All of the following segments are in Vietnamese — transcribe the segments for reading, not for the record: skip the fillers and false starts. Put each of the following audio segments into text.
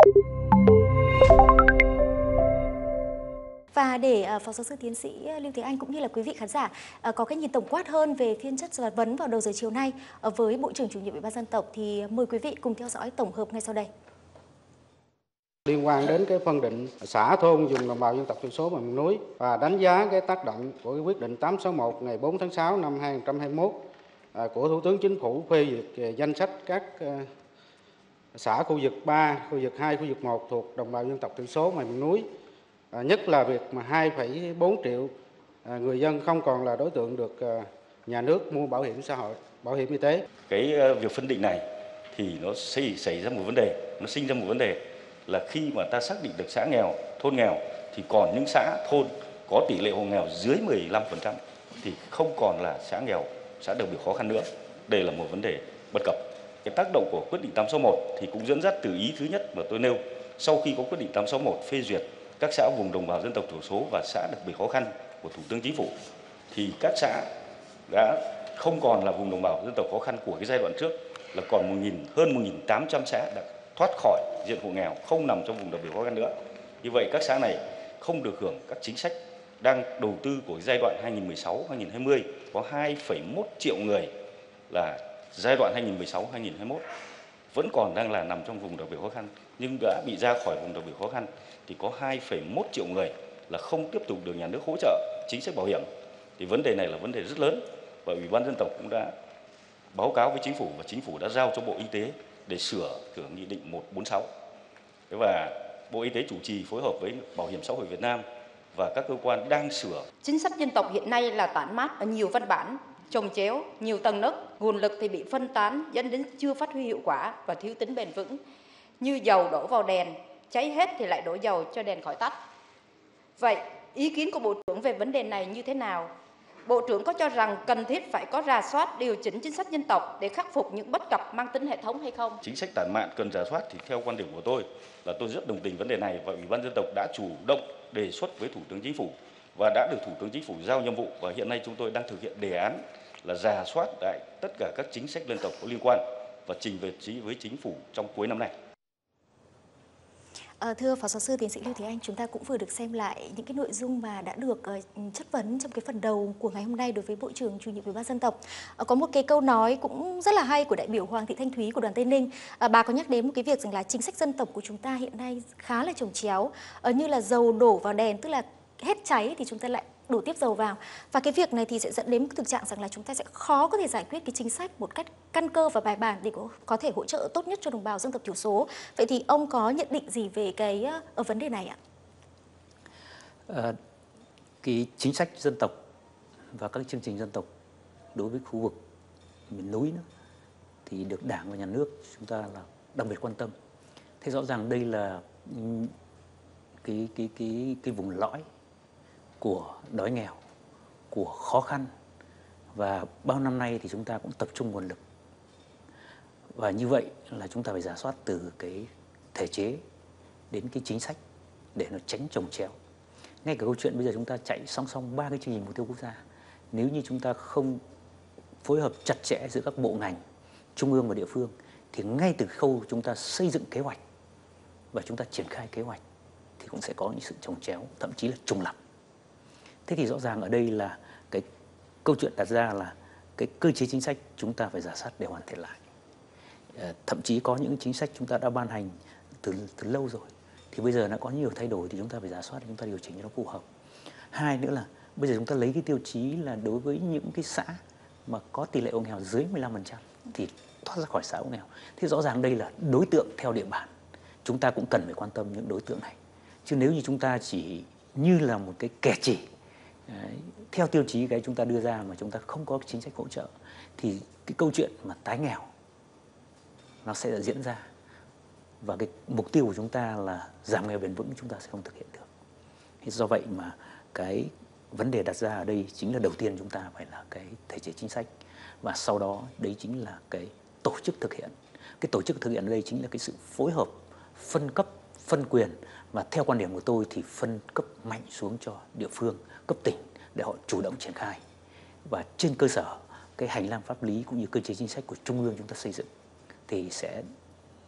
Và để Phó Giáo sư Tiến sĩ Lưu Thế Anh cũng như là quý vị khán giả có cái nhìn tổng quát hơn về phiên chất vấn vào đầu giờ chiều nay với Bộ trưởng Chủ nhiệm Ủy ban Dân tộc thì mời quý vị cùng theo dõi tổng hợp ngay sau đây. Liên quan đến cái phân định xã thôn vùng đồng bào dân tộc thiểu số và miền núi và đánh giá cái tác động của cái quyết định 861 ngày 4 tháng 6 năm 2021 của Thủ tướng Chính phủ phê duyệt danh sách các xã khu vực 3, khu vực 2, khu vực 1 thuộc đồng bào dân tộc thiểu số và miền núi. Nhất là việc mà 2,4 triệu người dân không còn là đối tượng được nhà nước mua bảo hiểm xã hội, bảo hiểm y tế. Cái việc phân định này thì nó xảy ra một vấn đề, nó sinh ra một vấn đề là khi mà ta xác định được xã nghèo, thôn nghèo thì còn những xã thôn có tỷ lệ hộ nghèo dưới 15% thì không còn là xã nghèo, xã đặc biệt khó khăn nữa. Đây là một vấn đề bất cập. Cái tác động của quyết định 861 thì cũng dẫn dắt từ ý thứ nhất mà tôi nêu. Sau khi có quyết định 861 phê duyệt các xã vùng đồng bào dân tộc thiểu số và xã đặc biệt khó khăn của Thủ tướng Chính phủ thì các xã đã không còn là vùng đồng bào dân tộc khó khăn của cái giai đoạn trước, là còn hơn 1.800 xã đã thoát khỏi diện hộ nghèo, không nằm trong vùng đặc biệt khó khăn nữa. Như vậy các xã này không được hưởng các chính sách đang đầu tư của giai đoạn 2016-2020 có 2,1 triệu người là giai đoạn 2016-2021 vẫn còn đang là nằm trong vùng đặc biệt khó khăn nhưng đã bị ra khỏi vùng đặc biệt khó khăn thì có 2,1 triệu người là không tiếp tục được nhà nước hỗ trợ chính sách bảo hiểm. Thì vấn đề này là vấn đề rất lớn và Ủy ban Dân tộc cũng đã báo cáo với Chính phủ và Chính phủ đã giao cho Bộ Y tế để sửa Nghị định 146. Và Bộ Y tế chủ trì phối hợp với Bảo hiểm xã hội Việt Nam và các cơ quan đang sửa. Chính sách dân tộc hiện nay là tản mát ở nhiều văn bản, chồng chéo, nhiều tầng nấc, nguồn lực thì bị phân tán dẫn đến chưa phát huy hiệu quả và thiếu tính bền vững. Như dầu đổ vào đèn, cháy hết thì lại đổ dầu cho đèn khỏi tắt. Vậy, ý kiến của Bộ trưởng về vấn đề này như thế nào? Bộ trưởng có cho rằng cần thiết phải có rà soát điều chỉnh chính sách dân tộc để khắc phục những bất cập mang tính hệ thống hay không? Chính sách tản mạn cần rà soát thì theo quan điểm của tôi là tôi rất đồng tình vấn đề này và Ủy ban Dân tộc đã chủ động đề xuất với Thủ tướng Chính phủ và đã được Thủ tướng Chính phủ giao nhiệm vụ và hiện nay chúng tôi đang thực hiện đề án là rà soát lại tất cả các chính sách dân tộc có liên quan và trình về với Chính phủ trong cuối năm nay. Thưa Phó Giáo sư Tiến sĩ Lưu Thế Anh, chúng ta cũng vừa được xem lại những cái nội dung mà đã được chất vấn trong cái phần đầu của ngày hôm nay đối với Bộ trưởng Chủ nhiệm Ủy ban Dân tộc. Có một cái câu nói cũng rất là hay của đại biểu Hoàng Thị Thanh Thúy của đoàn Tây Ninh. Bà có nhắc đến một cái việc rằng là chính sách dân tộc của chúng ta hiện nay khá là chồng chéo, như là dầu đổ vào đèn, tức là hết cháy thì chúng ta lại đổ tiếp dầu vào. Và cái việc này thì sẽ dẫn đến một thực trạng rằng là chúng ta sẽ khó có thể giải quyết cái chính sách một cách căn cơ và bài bản để có thể hỗ trợ tốt nhất cho đồng bào dân tộc thiểu số. Vậy thì ông có nhận định gì về cái ở vấn đề này ạ? Cái chính sách dân tộc và các chương trình dân tộc đối với khu vực miền núi nữa, thì được Đảng và Nhà nước chúng ta là đặc biệt quan tâm. Thế rõ ràng đây là cái vùng lõi của đói nghèo, của khó khăn và bao năm nay thì chúng ta cũng tập trung nguồn lực. Và như vậy là chúng ta phải rà soát từ cái thể chế đến cái chính sách để nó tránh chồng chéo. Ngay cả câu chuyện bây giờ chúng ta chạy song song 3 cái chương trình mục tiêu quốc gia, nếu như chúng ta không phối hợp chặt chẽ giữa các bộ ngành, trung ương và địa phương thì ngay từ khâu chúng ta xây dựng kế hoạch và chúng ta triển khai kế hoạch thì cũng sẽ có những sự chồng chéo, thậm chí là trùng lặp. Thế thì rõ ràng ở đây là cái câu chuyện đặt ra là cái cơ chế chính sách chúng ta phải rà soát để hoàn thiện lại. Thậm chí có những chính sách chúng ta đã ban hành từ lâu rồi thì bây giờ nó có nhiều thay đổi thì chúng ta phải rà soát để chúng ta điều chỉnh cho nó phù hợp. Hai nữa là bây giờ chúng ta lấy cái tiêu chí là đối với những cái xã mà có tỷ lệ hộ nghèo dưới 15% thì thoát ra khỏi xã hộ nghèo. Thế rõ ràng đây là đối tượng theo địa bàn. Chúng ta cũng cần phải quan tâm những đối tượng này. Chứ nếu như chúng ta chỉ như là một cái kẻ chỉ theo tiêu chí cái chúng ta đưa ra mà chúng ta không có chính sách hỗ trợ thì cái câu chuyện mà tái nghèo nó sẽ diễn ra và cái mục tiêu của chúng ta là giảm nghèo bền vững chúng ta sẽ không thực hiện được. Thế do vậy mà cái vấn đề đặt ra ở đây chính là đầu tiên chúng ta phải là cái thể chế chính sách và sau đó đấy chính là cái tổ chức thực hiện. Cái tổ chức thực hiện ở đây chính là cái sự phối hợp, phân cấp, phân quyền và theo quan điểm của tôi thì phân cấp mạnh xuống cho địa phương, cấp tỉnh để họ chủ động triển khai. Và trên cơ sở cái hành lang pháp lý cũng như cơ chế chính sách của Trung ương chúng ta xây dựng thì sẽ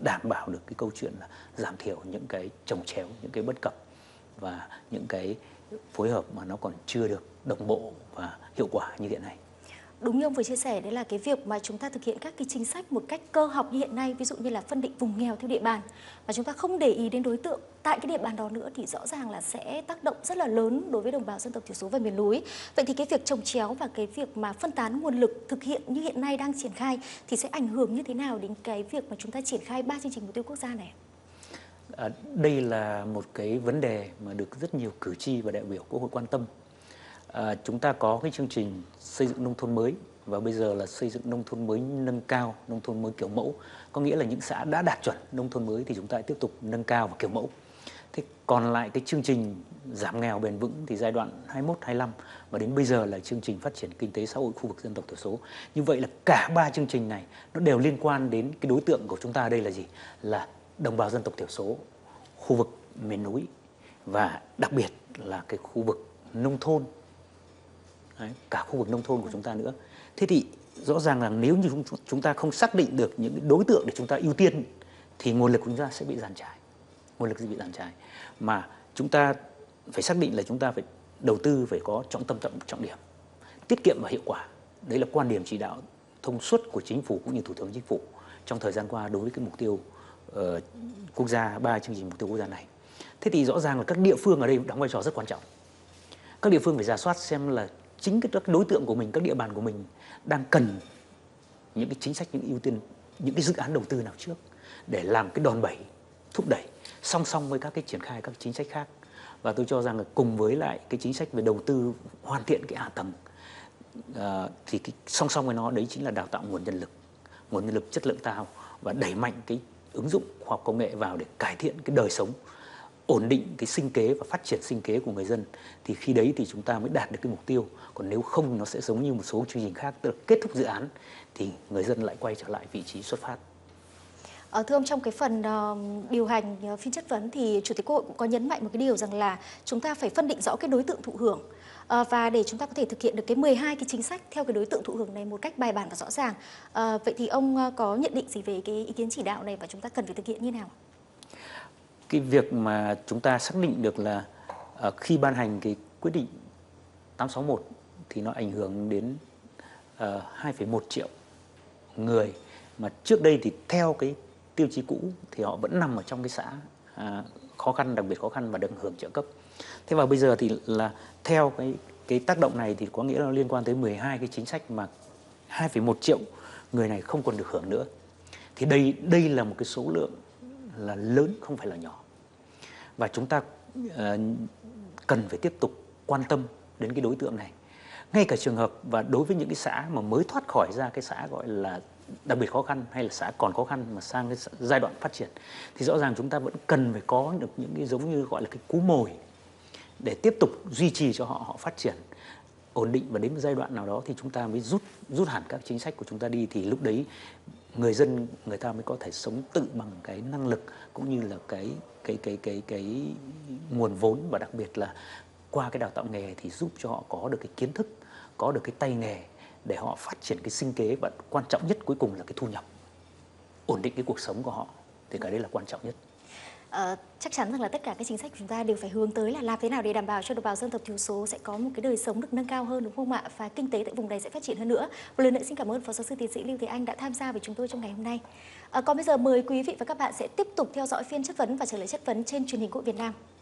đảm bảo được cái câu chuyện là giảm thiểu những cái chồng chéo, những cái bất cập và những cái phối hợp mà nó còn chưa được đồng bộ và hiệu quả như hiện nay. Đúng như ông vừa chia sẻ, đấy là cái việc mà chúng ta thực hiện các cái chính sách một cách cơ học như hiện nay, ví dụ như là phân định vùng nghèo theo địa bàn, và chúng ta không để ý đến đối tượng tại cái địa bàn đó nữa, thì rõ ràng là sẽ tác động rất là lớn đối với đồng bào dân tộc thiểu số và miền núi. Vậy thì cái việc chồng chéo và cái việc mà phân tán nguồn lực thực hiện như hiện nay đang triển khai thì sẽ ảnh hưởng như thế nào đến cái việc mà chúng ta triển khai 3 chương trình mục tiêu quốc gia này? Đây là một cái vấn đề mà được rất nhiều cử tri và đại biểu Quốc hội quan tâm. Chúng ta có cái chương trình xây dựng nông thôn mới và bây giờ là xây dựng nông thôn mới nâng cao, nông thôn mới kiểu mẫu. Có nghĩa là những xã đã đạt chuẩn nông thôn mới thì chúng ta tiếp tục nâng cao và kiểu mẫu. Thế còn lại cái chương trình giảm nghèo bền vững thì giai đoạn 21-25 và đến bây giờ là chương trình phát triển kinh tế xã hội khu vực dân tộc thiểu số. Như vậy là cả 3 chương trình này nó đều liên quan đến cái đối tượng của chúng ta đây là gì? Là đồng bào dân tộc thiểu số, khu vực miền núi và đặc biệt là cái khu vực nông thôn. Đấy, cả khu vực nông thôn của chúng ta nữa. Thế thì rõ ràng là nếu như chúng ta không xác định được những đối tượng để chúng ta ưu tiên thì nguồn lực của chúng ta sẽ bị dàn trải. Nguồn lực sẽ bị dàn trải. Mà chúng ta phải xác định là chúng ta phải đầu tư phải có trọng tâm trọng điểm, tiết kiệm và hiệu quả. Đấy là quan điểm chỉ đạo thông suốt của Chính phủ cũng như Thủ tướng Chính phủ trong thời gian qua đối với cái mục tiêu quốc gia, 3 chương trình mục tiêu quốc gia này. Thế thì rõ ràng là các địa phương ở đây đóng vai trò rất quan trọng. Các địa phương phải rà soát xem là chính các đối tượng của mình, các địa bàn của mình đang cần những cái chính sách, những ưu tiên, những cái dự án đầu tư nào trước để làm cái đòn bẩy, thúc đẩy song song với các cái triển khai các chính sách khác. Và tôi cho rằng là cùng với lại cái chính sách về đầu tư hoàn thiện cái hạ tầng thì cái song song với nó đấy chính là đào tạo nguồn nhân lực chất lượng cao và đẩy mạnh cái ứng dụng khoa học công nghệ vào để cải thiện cái đời sống, ổn định cái sinh kế và phát triển sinh kế của người dân. Thì khi đấy thì chúng ta mới đạt được cái mục tiêu. Còn nếu không nó sẽ giống như một số chương trình khác, tức là kết thúc dự án thì người dân lại quay trở lại vị trí xuất phát. Thưa ông, trong cái phần điều hành phiên chất vấn thì Chủ tịch Quốc hội cũng có nhấn mạnh một cái điều rằng là chúng ta phải phân định rõ cái đối tượng thụ hưởng và để chúng ta có thể thực hiện được cái 12 cái chính sách theo cái đối tượng thụ hưởng này một cách bài bản và rõ ràng. Vậy thì ông có nhận định gì về cái ý kiến chỉ đạo này và chúng ta cần phải thực hiện như nào? Cái việc mà chúng ta xác định được là khi ban hành cái quyết định 861 thì nó ảnh hưởng đến 2,1 triệu người mà trước đây thì theo cái tiêu chí cũ thì họ vẫn nằm ở trong cái xã khó khăn, đặc biệt khó khăn và được hưởng trợ cấp. Thế và bây giờ thì là theo cái tác động này thì có nghĩa là liên quan tới 12 cái chính sách mà 2,1 triệu người này không còn được hưởng nữa. Thì đây là một cái số lượng là lớn, không phải là nhỏ. Và chúng ta cần phải tiếp tục quan tâm đến cái đối tượng này. Ngay cả trường hợp và đối với những cái xã mà mới thoát khỏi ra cái xã gọi là đặc biệt khó khăn hay là xã còn khó khăn mà sang cái giai đoạn phát triển thì rõ ràng chúng ta vẫn cần phải có được những cái giống như gọi là cái cú mồi để tiếp tục duy trì cho họ phát triển ổn định, và đến một giai đoạn nào đó thì chúng ta mới rút hẳn các chính sách của chúng ta đi, thì lúc đấy người dân người ta mới có thể sống tự bằng cái năng lực cũng như là cái nguồn vốn, và đặc biệt là qua cái đào tạo nghề thì giúp cho họ có được cái kiến thức, có được cái tay nghề để họ phát triển cái sinh kế, và quan trọng nhất cuối cùng là cái thu nhập, ổn định cái cuộc sống của họ, thì cái đấy là quan trọng nhất. Chắc chắn rằng là tất cả các chính sách của chúng ta đều phải hướng tới là làm thế nào để đảm bảo cho đồng bào dân tộc thiểu số sẽ có một cái đời sống được nâng cao hơn, đúng không ạ? Và kinh tế tại vùng này sẽ phát triển hơn nữa. Một lần nữa xin cảm ơn Phó Giáo sư Tiến sĩ Lưu Thế Anh đã tham gia với chúng tôi trong ngày hôm nay. Còn bây giờ mời quý vị và các bạn sẽ tiếp tục theo dõi phiên chất vấn và trả lời chất vấn trên truyền hình Quốc hội Việt Nam.